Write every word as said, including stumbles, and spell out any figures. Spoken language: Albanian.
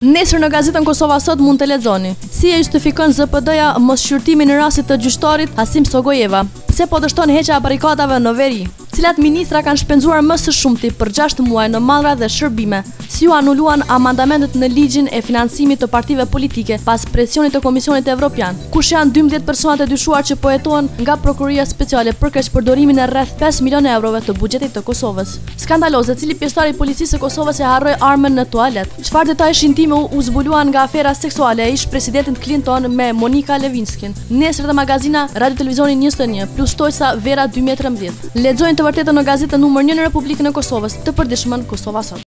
Nesër në gazetën Kosova Sot mund të lexoni: si e justifikon zë pë dë-ja mosshqyrtimin në rastit të gjyqtarit Hasim Sogojeva, pse po dështon heqja e barrikadave në veri, cilat ministra kanë shpenzuar më së shumti për gjashtë muaj në mallra dhe shërbime, si u anuluan amandamentet në ligjin e financimit të partive politike pas presionit të Komisionit Evropian, kush janë dymbëdhjetë personat e dyshuar që po jetohen nga Prokuroria Speciale për keqpërdorimin e rreth pesë milionë eurove të buxhetit të Kosovës. Skandaloze, cili pjesëtar i policisë së Kosovës e harroi armën në tualet. Çfarë detajesh intime u zbuluan nga afera seksuale e ish presidentit Clinton me Monika Lewinskin. Nesër dhe magazina Radio Televizioni njëzet e një plus shtojsa Vera dy mijë e trembëdhjetë. Lexojnë të vërtetën në gazetën numër një në Republikën e Kosovës, të përditshmën Kosova Sot.